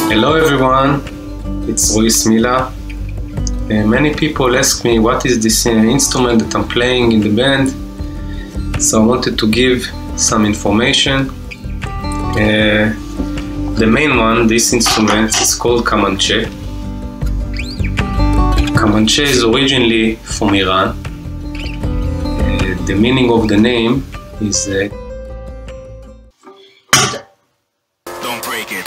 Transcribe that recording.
Hello everyone, it's Ruiz Mila. Many people ask me what is this instrument that I'm playing in the band, so I wanted to give some information. The main one, this instrument, is called Kamanche. Kamanche is originally from Iran. The meaning of the name is Don't break it.